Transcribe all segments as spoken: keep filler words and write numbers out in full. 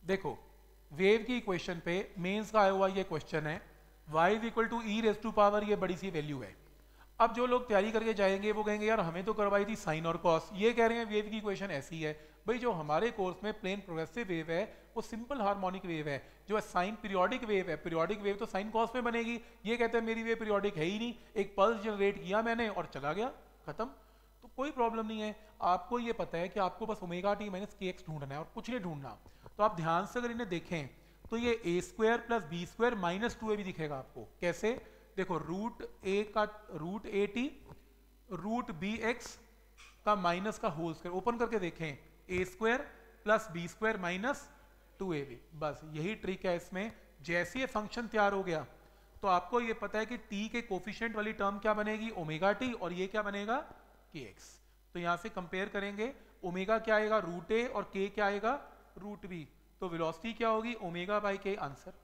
देखो वेव की इक्वेशन पे मेंस का आया हुआ ये क्वेश्चन है, y is equal to e raise to power, ये बड़ी सी वैल्यू है। अब जो लोग तैयारी करके जाएंगे वो कहेंगे यार हमें तो करवाई थी साइन और कॉस, ये कह रहे हैं वेव की इक्वेशन ऐसी है। भाई जो हमारे कोर्स में प्लेन प्रोग्रेसिव वेव है वो सिंपल हार्मोनिक वेव है, जो साइन पीरियोडिक वेव है, पीरियोडिक वेव तो साइन कॉस में बनेगी। ये कहते हैं मेरी वेव पीरियोडिक है ही नहीं, एक पल्स जनरेट किया मैंने और चला गया, खत्म। तो कोई प्रॉब्लम नहीं है, आपको ये पता है कि आपको बस omega t minus k x ढूंढना है और कुछ नहीं ढूंढना। तो आप ध्यान से अगर इन्हें देखें तो ये a square plus b square minus two a भी दिखेगा आपको। कैसे? देखो रूट ए का root a t root b x का माइनस का होल स्क्वायर, ओपन करके देखें, a square plus b square minus two a b. बस यही ट्रिक है इसमें। जैसे ये फंक्शन तैयार हो गया तो आपको ये पता है कि टी के कोफिशिएंट वाली टर्म क्या बनेगी, ओमेगा टी, और ये क्या बनेगा, के एक्स। तो यहां से कंपेयर करेंगे, ओमेगा क्या आएगा रूट ए और के क्या आएगा रूट बी, तो वेलोसिटी क्या होगी ओमेगा बाई के, आंसर।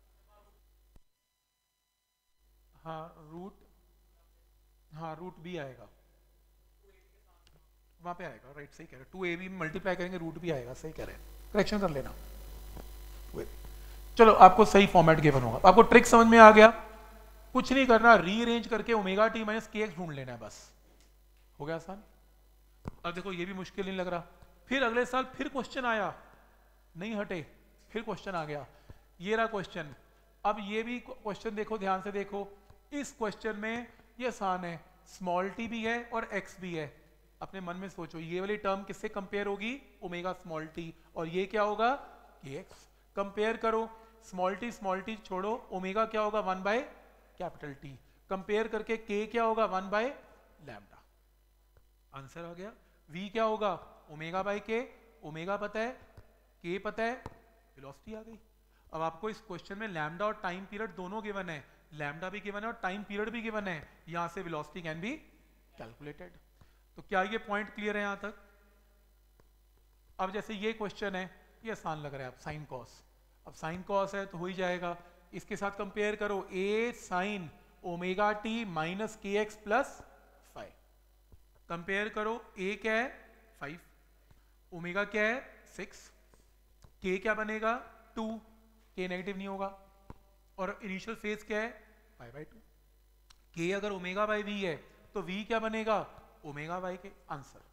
हाँ रूट हाँ रूट बी आएगा, वहां पे आएगा, राइट, सही कह रहे हैं। टू ए बी मल्टीप्लाई करेंगे रूट बी आएगा, सही कह रहे हैं, करेक्शन कर लेना। चलो आपको सही फॉर्मेट गिवन होगा, आपको ट्रिक समझ में आ गया। कुछ नहीं करना, रीअरेंज करके omega t minus k x ढूंढ लेना है, बस हो गया आसान। अब देखो ये भी मुश्किल नहीं लग रहा। फिर अगले साल फिर क्वेश्चन आया, नहीं हटे, फिर क्वेश्चन आ गया, ये रहा क्वेश्चन। अब ये भी क्वेश्चन देखो, ध्यान से देखो, इस क्वेश्चन में ये आसान है, स्मॉल टी भी है और एक्स भी है। अपने मन में सोचो ये वाली टर्म किससे कंपेयर होगी, ओमेगा स्मॉल टी, और ये क्या होगा के एक्स। कंपेयर करो, स्मॉल टी स्मॉल टी छोड़ो, ओमेगा क्या होगा one by capital T, compare करके के क्या होगा वन बाय लैम्डा, आंसर आ गया। v क्या होगा ओमेगा बाई के, ओमेगा पता है, के पता है, वेलोसिटी आ गई। अब आपको इस क्वेश्चन में लैम्डा और टाइम पीरियड दोनों गिवन है, लैम्डा भी गिवन है और टाइम पीरियड भी गिवन है, यहां से वेलोसिटी कैन बी कैलकुलेटेड। तो क्या ये पॉइंट क्लियर है यहां तक? अब जैसे ये क्वेश्चन है, ये आसान लग रहा है, अब साइन कॉस, अब साइन कॉस है तो हो ही जाएगा। इसके साथ कंपेयर करो, a sine omega t minus k x plus five, compare करो, ए क्या है फाइव, ओमेगा क्या है सिक्स, के क्या बनेगा टू, के नेगेटिव नहीं होगा, और इनिशियल फेज क्या है फाइव बाई टू। के अगर ओमेगा बाई वी है तो वी क्या बनेगा ओमेगा बाई के, आंसर।